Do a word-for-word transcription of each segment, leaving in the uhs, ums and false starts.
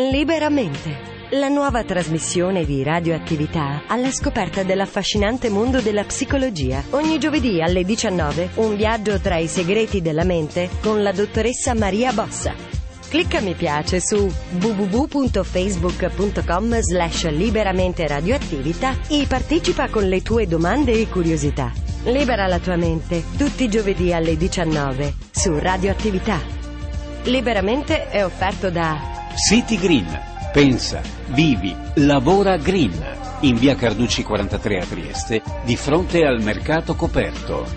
Liberamente, la nuova trasmissione di radioattività alla scoperta dell'affascinante mondo della psicologia. Ogni giovedì alle diciannove, un viaggio tra i segreti della mente con la dottoressa Maria Bossa. Clicca mi piace su w w w punto facebook punto com slash liberamente radioattività e partecipa con le tue domande e curiosità. Libera la tua mente, tutti i giovedì alle diciannove, su Radioattività. Liberamente è offerto da City Green. Pensa, vivi, lavora green. In via Carducci quarantatré a Trieste, di fronte al mercato coperto.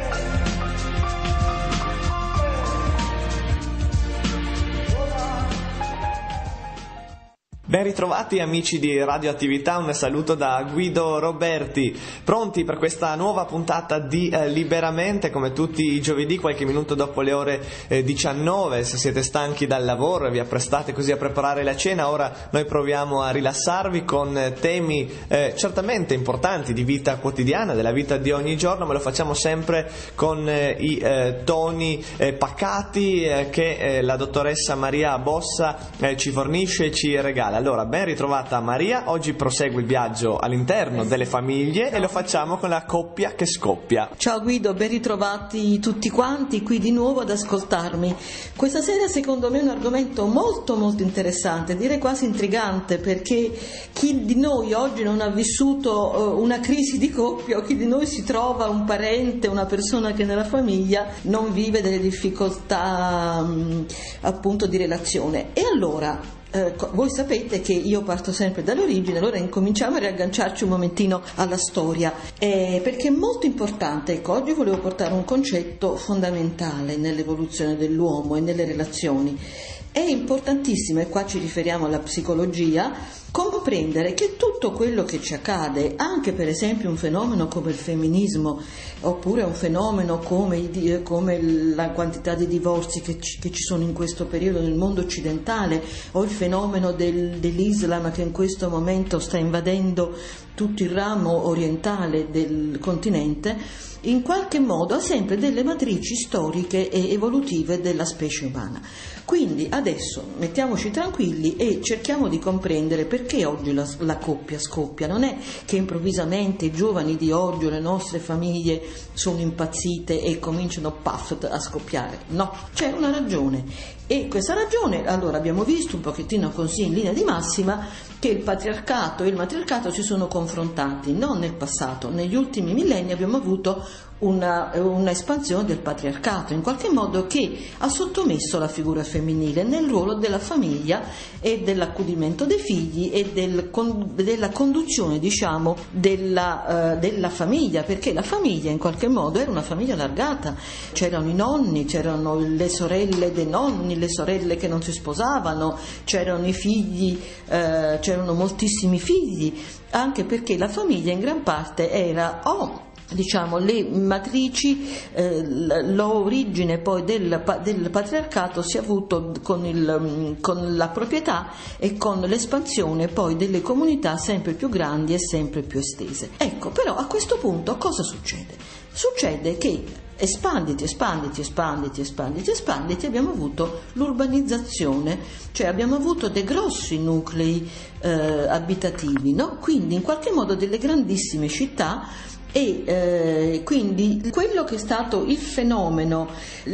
Ben ritrovati amici di Radioattività, un saluto da Guido Roberti, pronti per questa nuova puntata di eh, Liberamente, come tutti i giovedì, qualche minuto dopo le ore eh, diciannove. Se siete stanchi dal lavoro e vi apprestate così a preparare la cena, ora noi proviamo a rilassarvi con eh, temi eh, certamente importanti di vita quotidiana, della vita di ogni giorno, ma lo facciamo sempre con eh, i eh, toni eh, pacati eh, che eh, la dottoressa Maria Bossa eh, ci fornisce e ci regala. Allora, ben ritrovata Maria, oggi prosegue il viaggio all'interno delle famiglie e lo facciamo con la coppia che scoppia. Ciao Guido, ben ritrovati tutti quanti qui di nuovo ad ascoltarmi. Questa sera secondo me è un argomento molto molto interessante, direi quasi intrigante, perché chi di noi oggi non ha vissuto una crisi di coppia, o chi di noi si trova un parente, una persona che nella famiglia non vive delle difficoltà appunto di relazione. E allora Eh, voi sapete che io parto sempre dall'origine, allora incominciamo a riagganciarci un momentino alla storia, eh, perché è molto importante. Ecco, oggi volevo portare un concetto fondamentale nell'evoluzione dell'uomo e nelle relazioni. È importantissimo, e qua ci riferiamo alla psicologia, comprendere che tutto quello che ci accade, anche per esempio un fenomeno come il femminismo, oppure un fenomeno come, i, come la quantità di divorzi che ci, che ci sono in questo periodo nel mondo occidentale, o il fenomeno del, dell'Islam che in questo momento sta invadendo tutto il ramo orientale del continente, in qualche modo ha sempre delle matrici storiche e evolutive della specie umana. Quindi adesso mettiamoci tranquilli e cerchiamo di comprendere perché oggi la, la coppia scoppia. Non è che improvvisamente i giovani di oggi o le nostre famiglie sono impazzite e cominciano puff a scoppiare. No, c'è una ragione. E questa ragione, allora abbiamo visto un pochettino così in linea di massima che il patriarcato e il matriarcato si sono confrontati non nel passato, negli ultimi millenni abbiamo avuto una, una espansione del patriarcato, in qualche modo, che ha sottomesso la figura femminile nel ruolo della famiglia e dell'accudimento dei figli e del, con, della conduzione, diciamo, della, uh, della famiglia, perché la famiglia in qualche modo era una famiglia allargata, c'erano i nonni, c'erano le sorelle dei nonni, le sorelle che non si sposavano, c'erano i figli, uh, c'erano moltissimi figli, anche perché la famiglia in gran parte era o oh, diciamo le matrici, eh, l'origine poi del, del patriarcato si è avuto con, il, con la proprietà e con l'espansione poi delle comunità sempre più grandi e sempre più estese. Ecco, però a questo punto cosa succede? Succede che espanditi, espanditi, espanditi, espanditi, espanditi, abbiamo avuto l'urbanizzazione, cioè abbiamo avuto dei grossi nuclei eh, abitativi, no? Quindi in qualche modo delle grandissime città. E eh, quindi quello che è stato il fenomeno,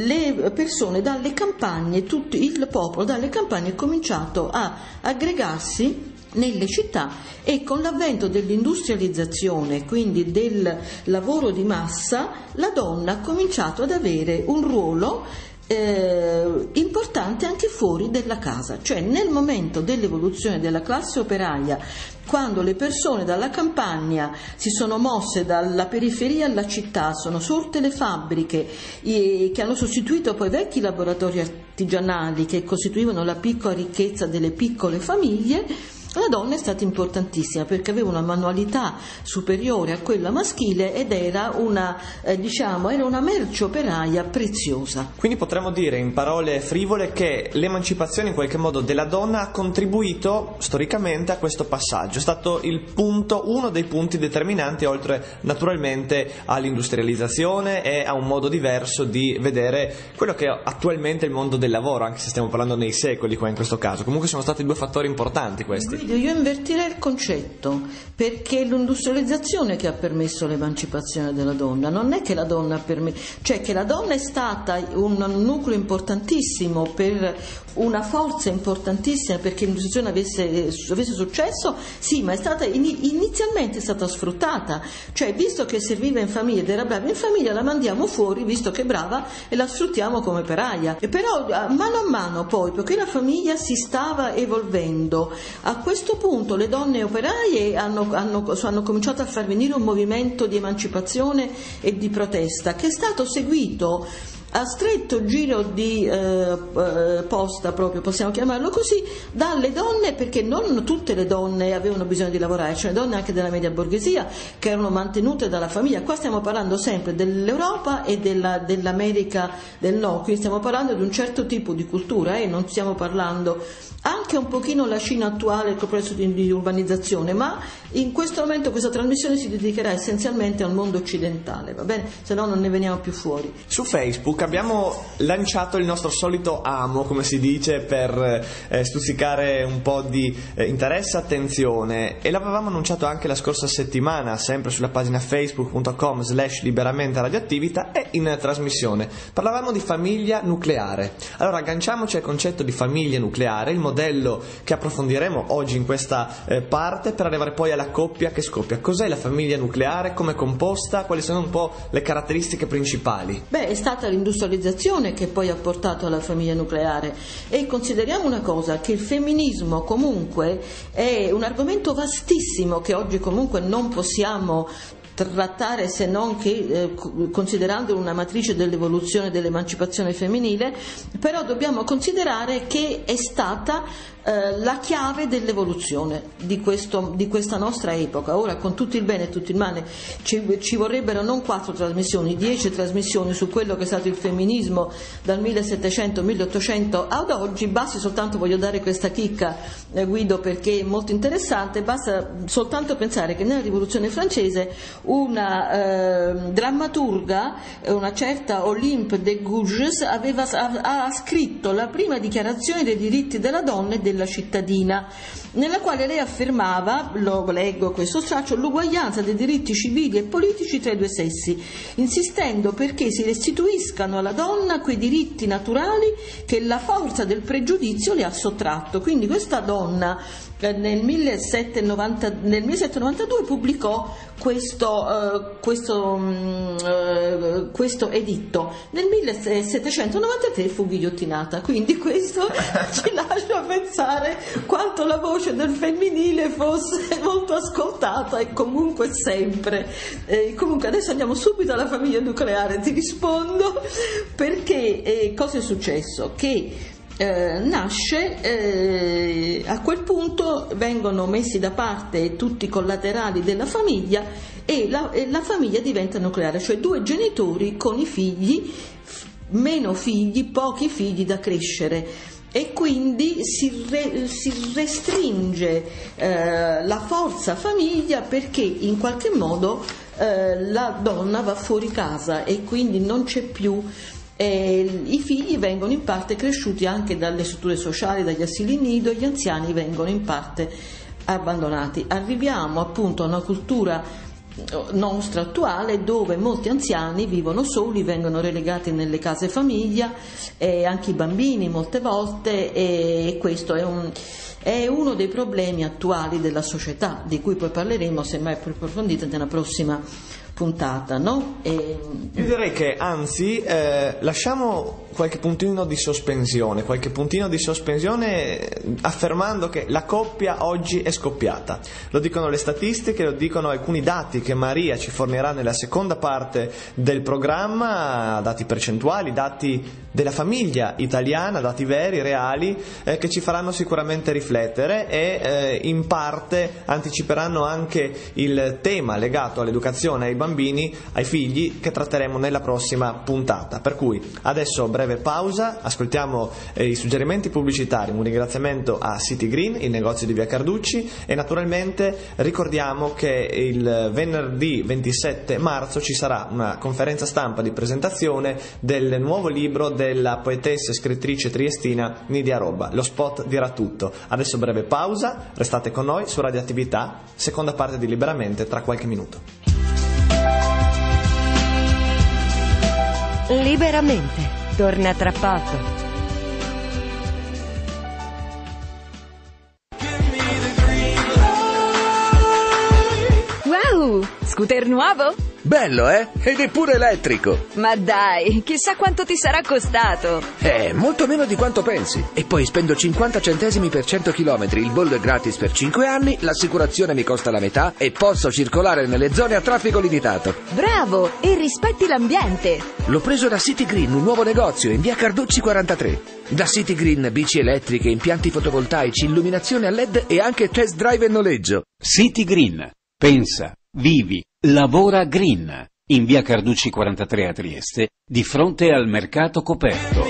le persone dalle campagne, tutto il popolo dalle campagne è cominciato a aggregarsi nelle città, e con l'avvento dell'industrializzazione, quindi del lavoro di massa, la donna ha cominciato ad avere un ruolo Eh, importante anche fuori della casa, cioè nel momento dell'evoluzione della classe operaia, quando le persone dalla campagna si sono mosse dalla periferia alla città, sono sorte le fabbriche eh, che hanno sostituito poi vecchi laboratori artigianali che costituivano la piccola ricchezza delle piccole famiglie. La donna è stata importantissima perché aveva una manualità superiore a quella maschile ed era una, eh, diciamo, era una merce operaia preziosa. Quindi potremmo dire in parole frivole che l'emancipazione in qualche modo della donna ha contribuito storicamente a questo passaggio, è stato il punto, uno dei punti determinanti, oltre naturalmente all'industrializzazione e a un modo diverso di vedere quello che è attualmente il mondo del lavoro, anche se stiamo parlando nei secoli qua in questo caso. Comunque sono stati due fattori importanti questi. Guido, io invertirei il concetto, perché è l'industrializzazione che ha permesso l'emancipazione della donna, non è che la donna ha permesso, cioè che la donna è stata un nucleo importantissimo, per una forza importantissima perché l'industrializzazione avesse, avesse successo, sì, ma è stata inizialmente è stata sfruttata, cioè visto che serviva in famiglia ed era brava in famiglia la mandiamo fuori visto che è brava e la sfruttiamo come peraia. E però mano a mano poi, perché la famiglia si stava evolvendo, a questo punto le donne operaie hanno, hanno, hanno cominciato a far venire un movimento di emancipazione e di protesta che è stato seguito a stretto giro di eh, posta, proprio possiamo chiamarlo così, dalle donne, perché non tutte le donne avevano bisogno di lavorare, c'erano donne anche della media borghesia che erano mantenute dalla famiglia. Qua stiamo parlando sempre dell'Europa e della, dell'America del Nord, quindi stiamo parlando di un certo tipo di cultura e eh? non stiamo parlando anche un pochino la Cina attuale, il processo di, di urbanizzazione, ma in questo momento questa trasmissione si dedicherà essenzialmente al mondo occidentale, va bene? Se no non ne veniamo più fuori. Su Facebook abbiamo lanciato il nostro solito amo, come si dice, per eh, stuzzicare un po' di eh, interesse e attenzione, e l'avevamo annunciato anche la scorsa settimana, sempre sulla pagina facebook punto com slash liberamente radioattività e in trasmissione. Parlavamo di famiglia nucleare. Allora agganciamoci al concetto di famiglia nucleare, il modello che approfondiremo oggi in questa eh, parte, per arrivare poi alla coppia che scoppia. Cos'è la famiglia nucleare? Come è composta? Quali sono un po' le caratteristiche principali? Beh, è stata l'industrializzazione che poi ha portato alla famiglia nucleare, e consideriamo una cosa, che il femminismo comunque è un argomento vastissimo che oggi comunque non possiamo trattare se non che eh, considerandolo una matrice dell'evoluzione dell'emancipazione femminile, però dobbiamo considerare che è stata eh, la chiave dell'evoluzione di, questo, di questa nostra epoca. Ora, con tutto il bene e tutto il male, ci, ci vorrebbero non quattro trasmissioni, dieci trasmissioni su quello che è stato il femminismo dal millesettecento milleottocento ad oggi. Basti soltanto, voglio dare questa chicca eh, Guido perché è molto interessante, basta soltanto pensare che nella rivoluzione francese una eh, drammaturga, una certa Olympe de Gouges, aveva, ha, ha scritto la prima dichiarazione dei diritti della donna e della cittadina, nella quale lei affermava, lo leggo questo straccio, l'uguaglianza dei diritti civili e politici tra i due sessi, insistendo perché si restituiscano alla donna quei diritti naturali che la forza del pregiudizio le ha sottratto. Quindi questa donna nel millesettecentonovantadue pubblicò questo, uh, questo, um, uh, questo editto. Nel millesettecentonovantatré fu ghigliottinata, quindi questo ci lascia pensare quanto la voce del femminile fosse molto ascoltata, e comunque sempre. Eh, comunque adesso andiamo subito alla famiglia nucleare, ti rispondo, perché eh, cosa è successo? Che Eh, nasce, eh, a quel punto vengono messi da parte tutti i collaterali della famiglia e la, e la famiglia diventa nucleare, cioè due genitori con i figli, meno figli, pochi figli da crescere, e quindi si, re, si restringe eh, la forza famiglia, perché in qualche modo eh, la donna va fuori casa e quindi non c'è più. E i figli vengono in parte cresciuti anche dalle strutture sociali, dagli asili nido, gli anziani vengono in parte abbandonati. Arriviamo appunto a una cultura nostra attuale dove molti anziani vivono soli, vengono relegati nelle case famiglia, e anche i bambini molte volte, e questo è un... è uno dei problemi attuali della società, di cui poi parleremo semmai più approfondito nella prossima puntata, no? E... Io direi che anzi eh, lasciamo qualche puntino di sospensione, qualche puntino di sospensione affermando che la coppia oggi è scoppiata. Lo dicono le statistiche, lo dicono alcuni dati che Maria ci fornirà nella seconda parte del programma, dati percentuali, dati della famiglia italiana, dati veri, reali, eh, che ci faranno sicuramente riflettere e eh, in parte anticiperanno anche il tema legato all'educazione ai bambini, ai figli, che tratteremo nella prossima puntata. Per cui adesso breve pausa, ascoltiamo eh, i suggerimenti pubblicitari, un ringraziamento a City Green, il negozio di via Carducci, e naturalmente ricordiamo che il venerdì ventisette marzo ci sarà una conferenza stampa di presentazione del nuovo libro della poetessa e scrittrice triestina Nidia Robba. Lo spot dirà tutto. Adesso breve pausa, restate con noi su Radioattività, seconda parte di Liberamente tra qualche minuto. Liberamente, torna tra poco. Wow, scooter nuovo? Bello, eh? Ed è pure elettrico. Ma dai, chissà quanto ti sarà costato. Eh, molto meno di quanto pensi. E poi spendo cinquanta centesimi per cento chilometri, il bollo è gratis per cinque anni, l'assicurazione mi costa la metà e posso circolare nelle zone a traffico limitato. Bravo, e rispetti l'ambiente. L'ho preso da City Green, un nuovo negozio in via Carducci quarantatré. Da City Green, bici elettriche, impianti fotovoltaici, illuminazione a led e anche test drive e noleggio. City Green. Pensa, vivi, lavora green. In via Carducci quarantatré a Trieste, di fronte al mercato coperto.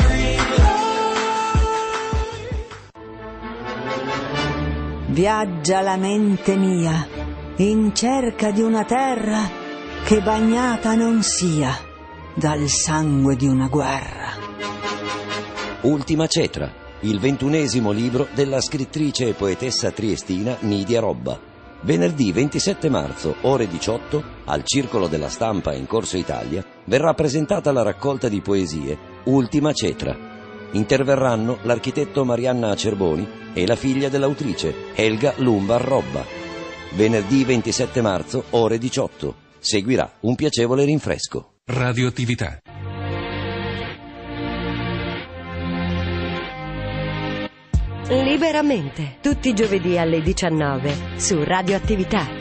Viaggia la mente mia in cerca di una terra che bagnata non sia dal sangue di una guerra. Ultima Cetra, il ventunesimo libro della scrittrice e poetessa triestina Nidia Robba. Venerdì ventisette marzo, ore diciotto, al Circolo della Stampa in Corso Italia, verrà presentata la raccolta di poesie Ultima Cetra. Interverranno l'architetto Marianna Acerboni e la figlia dell'autrice, Helga Lumbar Robba. Venerdì ventisette marzo, ore diciotto. Seguirà un piacevole rinfresco. Radioattività. Liberamente, tutti i giovedì alle diciannove su Radioattività.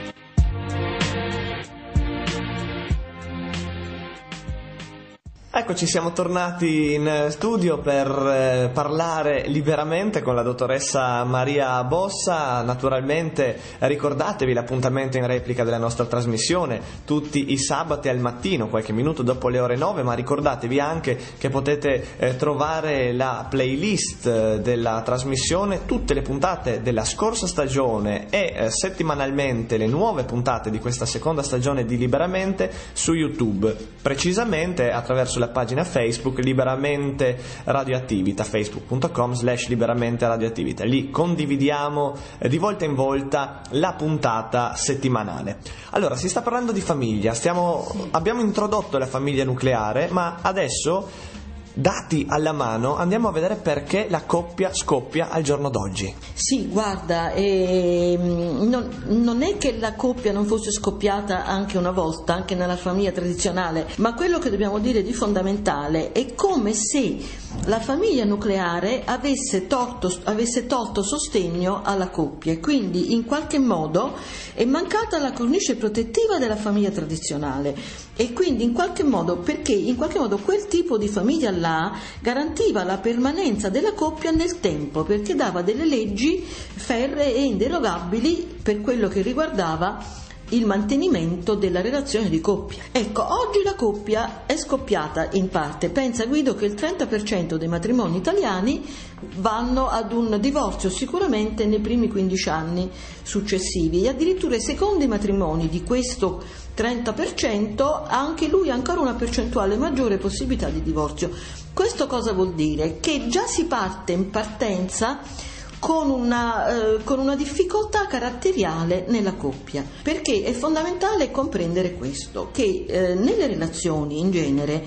Eccoci, siamo tornati in studio per eh, parlare liberamente con la dottoressa Maria Bossa. Naturalmente ricordatevi l'appuntamento in replica della nostra trasmissione tutti i sabati al mattino, qualche minuto dopo le ore nove, ma ricordatevi anche che potete eh, trovare la playlist eh, della trasmissione, tutte le puntate della scorsa stagione e eh, settimanalmente le nuove puntate di questa seconda stagione di Liberamente su YouTube, precisamente attraverso la pagina Facebook Liberamente Radioattività, facebook punto com slash liberamente radioattività. Lì condividiamo eh, di volta in volta la puntata settimanale. Allora, si sta parlando di famiglia, stiamo, abbiamo introdotto la famiglia nucleare, ma adesso, dati alla mano, andiamo a vedere perché la coppia scoppia al giorno d'oggi. Sì, guarda, eh, non, non è che la coppia non fosse scoppiata anche una volta, anche nella famiglia tradizionale, ma quello che dobbiamo dire di fondamentale è come se la famiglia nucleare avesse tolto, avesse tolto sostegno alla coppia, e quindi in qualche modo è mancata la cornice protettiva della famiglia tradizionale, e quindi in qualche modo, perché in qualche modo quel tipo di famiglia là garantiva la permanenza della coppia nel tempo, perché dava delle leggi ferree e inderogabili per quello che riguardava il mantenimento della relazione di coppia. Ecco, oggi la coppia è scoppiata in parte. Pensa, Guido, che il trenta per cento dei matrimoni italiani vanno ad un divorzio sicuramente nei primi quindici anni successivi, e addirittura i secondi matrimoni di questo trenta per cento anche lui ha ancora una percentuale maggiore possibilità di divorzio. Questo cosa vuol dire? Che già si parte in partenza con una, eh, con una difficoltà caratteriale nella coppia, perché è fondamentale comprendere questo, che eh, nelle relazioni in genere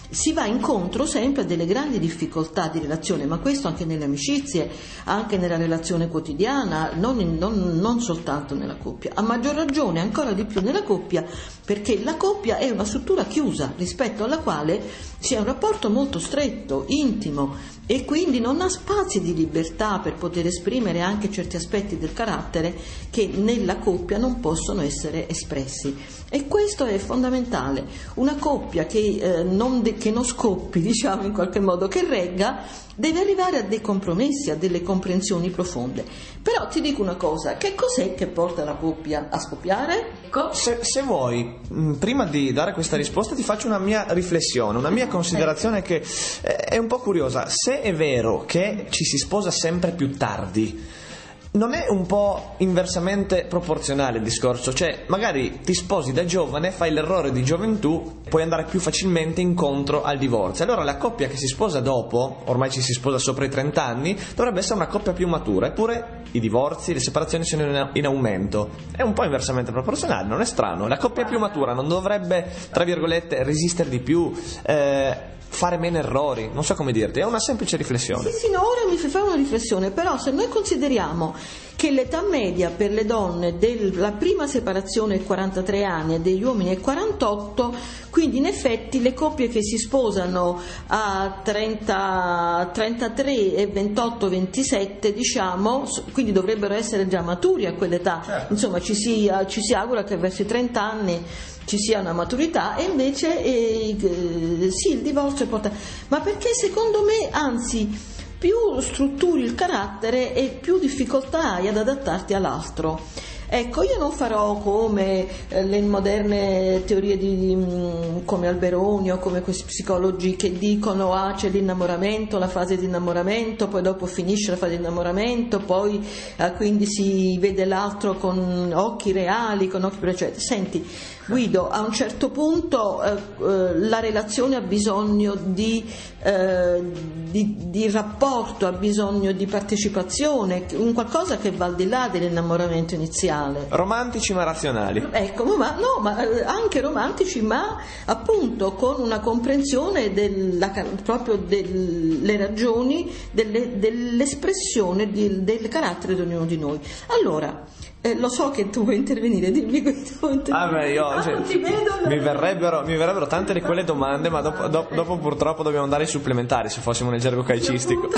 si va incontro sempre a delle grandi difficoltà di relazione, ma questo anche nelle amicizie, anche nella relazione quotidiana, non, in, non, non soltanto nella coppia, a maggior ragione ancora di più nella coppia, perché la coppia è una struttura chiusa rispetto alla quale si ha un rapporto molto stretto, intimo, e quindi non ha spazi di libertà per poter esprimere anche certi aspetti del carattere che nella coppia non possono essere espressi. E questo è fondamentale. Una coppia che, eh, non, de- che non scoppi, diciamo in qualche modo, che regga, deve arrivare a dei compromessi, a delle comprensioni profonde. Però ti dico una cosa, che cos'è che porta la coppia a scoppiare? Se, se vuoi, mh, prima di dare questa risposta ti faccio una mia riflessione, una mia considerazione che eh, è un po' curiosa. Se è vero che ci si sposa sempre più tardi, non è un po' inversamente proporzionale il discorso? Cioè, magari ti sposi da giovane, fai l'errore di gioventù, puoi andare più facilmente incontro al divorzio. Allora la coppia che si sposa dopo, ormai ci si sposa sopra i trenta anni, dovrebbe essere una coppia più matura. Eppure i divorzi, le separazioni sono in, in aumento. È un po' inversamente proporzionale, non è strano? La coppia più matura non dovrebbe, tra virgolette, resistere di più, eh, fare meno errori? Non so come dirti, è una semplice riflessione. Sì, sì, no, ora mi fai fare una riflessione, però se noi consideriamo che l'età media per le donne della prima separazione è quarantatré anni e degli uomini è quarantotto, quindi in effetti le coppie che si sposano a trenta, trentatré e ventotto ventisette, diciamo, quindi dovrebbero essere già maturi a quell'età. Certo. Insomma, ci si, ci si augura che verso i trenta anni ci sia una maturità, e invece eh, sì, il divorzio porta. Ma perché secondo me, anzi, più strutturi il carattere e più difficoltà hai ad adattarti all'altro. Ecco, io non farò come eh, le moderne teorie di, di come Alberoni o come questi psicologi che dicono ah c'è l'innamoramento, la fase di innamoramento, poi dopo finisce la fase di innamoramento, poi eh, quindi si vede l'altro con occhi reali, con occhi precedenti. Senti Guido, a un certo punto eh, eh, la relazione ha bisogno di, eh, di, di rapporto, ha bisogno di partecipazione, un qualcosa che va al di là dell'innamoramento iniziale. Romantici ma razionali. Ecco, ma, no, ma anche romantici, ma appunto con una comprensione della, proprio delle ragioni, delle, dell'espressione di, del carattere di ognuno di noi. Allora, Eh, lo so che tu vuoi intervenire, dimmi Guido. Ah beh, io, ah, cioè, ti vedo, mi, verrebbero, mi verrebbero tante di quelle domande, ma dopo, dopo, dopo purtroppo dobbiamo andare ai supplementari se fossimo nel gergo calcistico.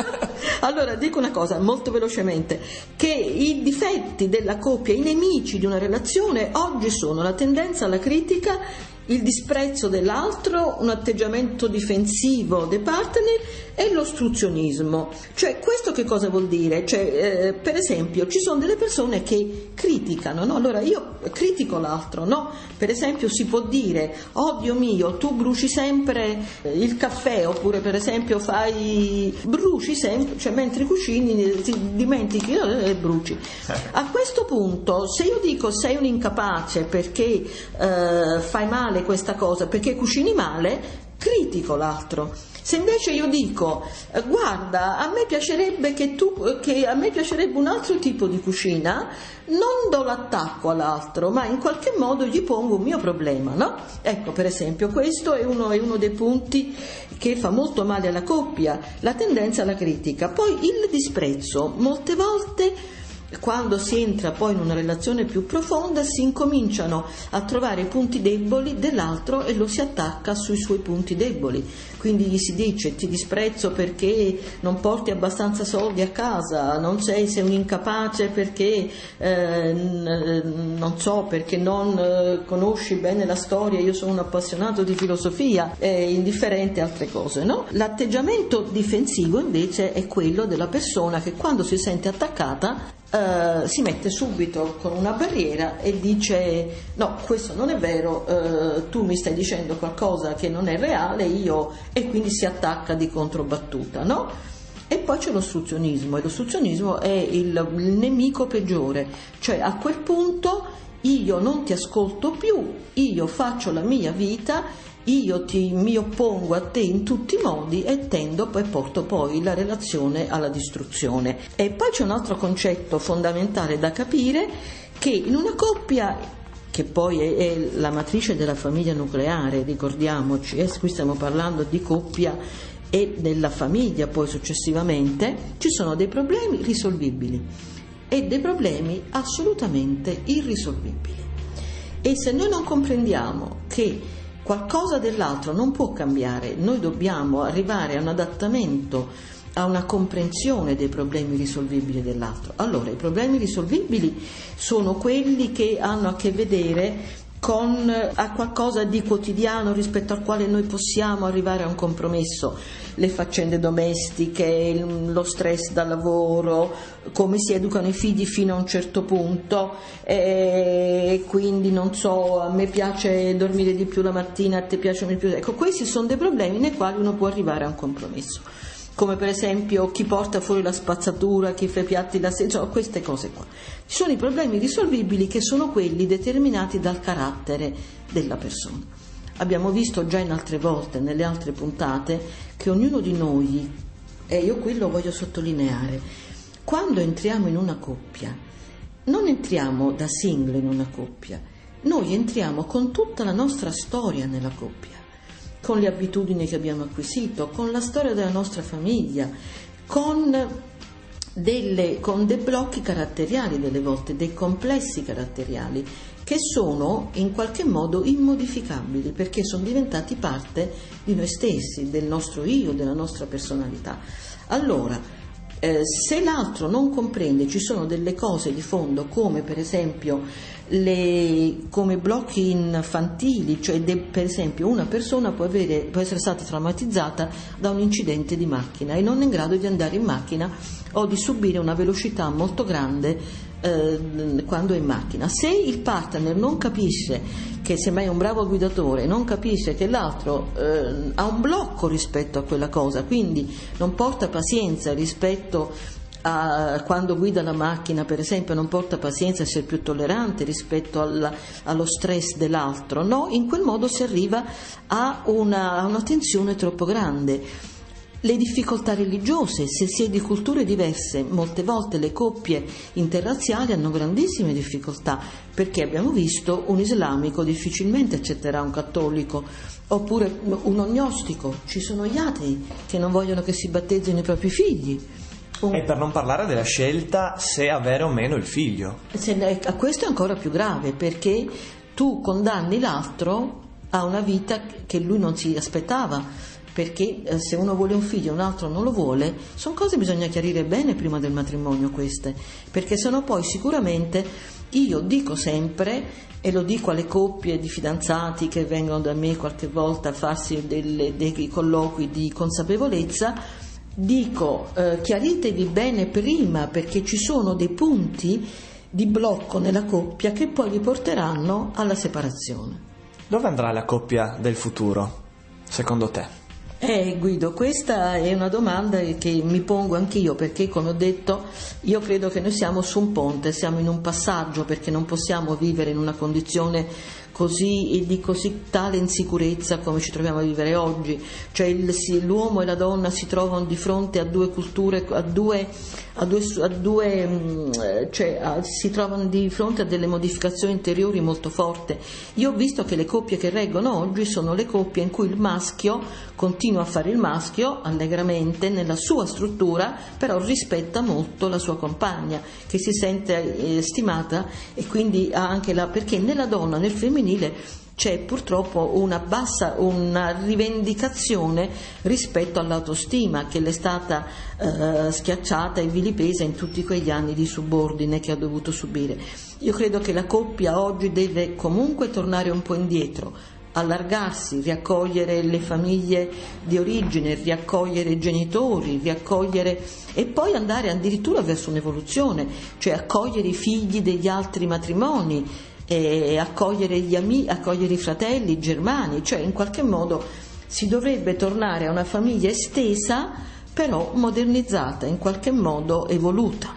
Allora dico una cosa molto velocemente, che i difetti della coppia, i nemici di una relazione oggi sono la tendenza alla critica, il disprezzo dell'altro, un atteggiamento difensivo dei partner e l'ostruzionismo. Cioè, questo che cosa vuol dire? Cioè, eh, per esempio, ci sono delle persone che criticano, no? Allora io critico l'altro, no? Per esempio si può dire, oh Dio mio, tu bruci sempre il caffè, oppure per esempio fai, bruci sempre, cioè mentre cucini ti dimentichi e bruci. A questo punto, se io dico sei un incapace perché eh, fai male questa cosa, perché cucini male, critico l'altro. Se invece io dico eh, guarda, a me piacerebbe che tu che a me piacerebbe un altro tipo di cucina, non do l'attacco all'altro, ma in qualche modo gli pongo un mio problema, no? Ecco, per esempio, questo è uno, è uno dei punti che fa molto male alla coppia, la tendenza alla critica. Poi il disprezzo, molte volte quando si entra poi in una relazione più profonda si incominciano a trovare i punti deboli dell'altro e lo si attacca sui suoi punti deboli, quindi gli si dice ti disprezzo perché non porti abbastanza soldi a casa, non sei, sei un incapace perché eh, non so, perché non eh, conosci bene la storia, io sono un appassionato di filosofia, è indifferente a altre cose, no? L'atteggiamento difensivo invece è quello della persona che quando si sente attaccata Uh, si mette subito con una barriera e dice no, questo non è vero, uh, tu mi stai dicendo qualcosa che non è reale, io, e quindi si attacca di controbattuta, no? E poi c'è l'ostruzionismo, e l'ostruzionismo è il, il nemico peggiore, cioè a quel punto io non ti ascolto più, io faccio la mia vita, io ti, mi oppongo a te in tutti i modi e tendo e porto poi la relazione alla distruzione. E poi c'è un altro concetto fondamentale da capire, che in una coppia che poi è, è la matrice della famiglia nucleare, ricordiamoci, eh, qui stiamo parlando di coppia e della famiglia poi successivamente, ci sono dei problemi risolvibili e dei problemi assolutamente irrisolvibili. E se noi non comprendiamo che qualcosa dell'altro non può cambiare, noi dobbiamo arrivare a un adattamento, a una comprensione dei problemi risolvibili dell'altro. Allora, i problemi risolvibili sono quelli che hanno a che vedere con a qualcosa di quotidiano rispetto al quale noi possiamo arrivare a un compromesso, le faccende domestiche, lo stress da lavoro, come si educano i figli fino a un certo punto, e quindi non so, a me piace dormire di più la mattina, a te piace di più, ecco, questi sono dei problemi nei quali uno può arrivare a un compromesso, come per esempio chi porta fuori la spazzatura, chi fa i piatti da sé, cioè queste cose qua. Ci sono i problemi risolvibili che sono quelli determinati dal carattere della persona. Abbiamo visto già in altre volte, nelle altre puntate, che ognuno di noi, e io qui lo voglio sottolineare, quando entriamo in una coppia, non entriamo da single in una coppia, noi entriamo con tutta la nostra storia nella coppia, con le abitudini che abbiamo acquisito, con la storia della nostra famiglia, con, delle, con dei blocchi caratteriali delle volte, dei complessi caratteriali che sono in qualche modo immodificabili perché sono diventati parte di noi stessi, del nostro io, della nostra personalità. Allora, eh, se l'altro non comprende, ci sono delle cose di fondo come per esempio le, come blocchi infantili, cioè de, per esempio una persona può, avere, può essere stata traumatizzata da un incidente di macchina e non è in grado di andare in macchina o di subire una velocità molto grande eh, quando è in macchina. Se il partner non capisce che semmai è un bravo guidatore, non capisce che l'altro eh, ha un blocco rispetto a quella cosa, quindi non porta pazienza rispetto a quando guida la macchina, per esempio, non porta pazienza a essere più tollerante rispetto alla, allo stress dell'altro, no? In quel modo si arriva a una, a una tensione troppo grande. Le difficoltà religiose, se si è di culture diverse, molte volte le coppie interrazziali hanno grandissime difficoltà, perché abbiamo visto un islamico difficilmente accetterà un cattolico, oppure un ognostico, ci sono gli atei che non vogliono che si battezzino i propri figli. Un... E per non parlare della scelta se avere o meno il figlio. Se, questo è ancora più grave, perché tu condanni l'altro a una vita che lui non si aspettava, perché eh, se uno vuole un figlio e un altro non lo vuole, sono cose che bisogna chiarire bene prima del matrimonio queste, perché sennò poi sicuramente, io dico sempre, e lo dico alle coppie di fidanzati che vengono da me qualche volta a farsi delle, dei colloqui di consapevolezza, dico eh, chiaritevi bene prima, perché ci sono dei punti di blocco nella coppia che poi vi porteranno alla separazione. Dove andrà la coppia del futuro, secondo te? Eh Guido, questa è una domanda che mi pongo anch'io, perché come ho detto io credo che noi siamo su un ponte, siamo in un passaggio, perché non possiamo vivere in una condizione così e di così tale insicurezza come ci troviamo a vivere oggi, cioè il, sì, l'uomo e la donna si trovano di fronte a due culture, a due, a due, a due cioè a, si trovano di fronte a delle modificazioni interiori molto forti. Io ho visto che le coppie che reggono oggi sono le coppie in cui il maschio continua a fare il maschio allegramente nella sua struttura, però rispetta molto la sua compagna, che si sente eh, stimata, e quindi ha anche la, perché nella donna, nel femminile c'è purtroppo una bassa, una rivendicazione rispetto all'autostima che le è stata eh, schiacciata e vilipesa in tutti quegli anni di subordine che ha dovuto subire. Io credo che la coppia oggi deve comunque tornare un po' indietro, allargarsi, riaccogliere le famiglie di origine, riaccogliere i genitori, riaccogliere e poi andare addirittura verso un'evoluzione, cioè accogliere i figli degli altri matrimoni, e accogliere gli amici, accogliere i fratelli, i germani, cioè in qualche modo si dovrebbe tornare a una famiglia estesa, però modernizzata, in qualche modo evoluta.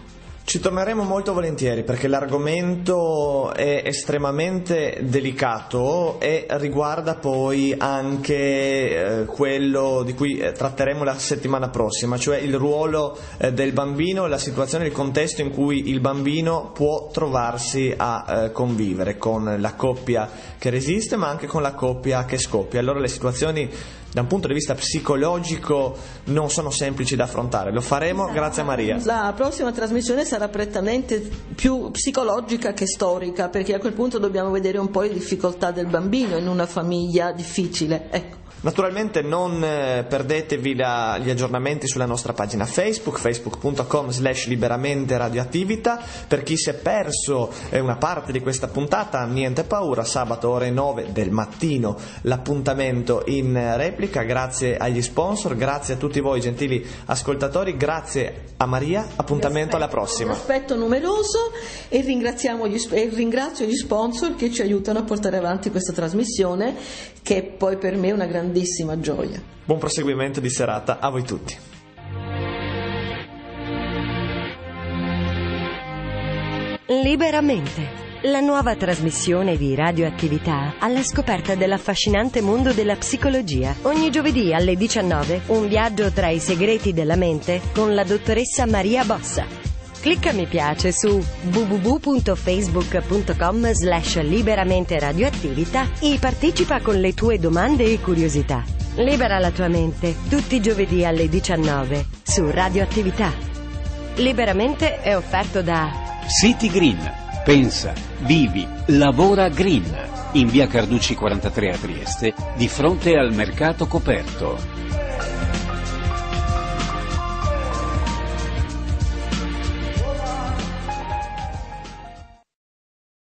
Ci torneremo molto volentieri perché l'argomento è estremamente delicato e riguarda poi anche eh, quello di cui eh, tratteremo la settimana prossima, cioè il ruolo eh, del bambino, la situazione, il contesto in cui il bambino può trovarsi a eh, convivere con la coppia che resiste ma anche con la coppia che scoppia. Allora le situazioni da un punto di vista psicologico non sono semplici da affrontare. Lo faremo, grazie a Maria. La prossima trasmissione sarà prettamente più psicologica che storica, perché a quel punto dobbiamo vedere un po' le difficoltà del bambino in una famiglia difficile. Ecco. Naturalmente non eh, perdetevi la, gli aggiornamenti sulla nostra pagina Facebook, facebook punto com slash liberamente radioattività. Per chi si è perso eh, una parte di questa puntata, niente paura, sabato ore nove del mattino l'appuntamento in replica. Grazie agli sponsor, grazie a tutti voi gentili ascoltatori, grazie a Maria, appuntamento alla prossima. Un aspetto numeroso e ringraziamo gli, e ringrazio gli sponsor che ci aiutano a portare avanti questa trasmissione, che è poi per me una grandissima gioia. Buon proseguimento di serata a voi tutti. Liberamente, la nuova trasmissione di radioattività alla scoperta dell'affascinante mondo della psicologia. Ogni giovedì alle diciannove un viaggio tra i segreti della mente con la dottoressa Maria Bossa. Clicca mi piace su w w w punto facebook punto com slash liberamente radioattività e partecipa con le tue domande e curiosità. Libera la tua mente tutti i giovedì alle diciannove su Radioattività. Liberamente è offerto da City Green. Pensa, vivi, lavora green. In via Carducci quarantatré a Trieste, di fronte al mercato coperto.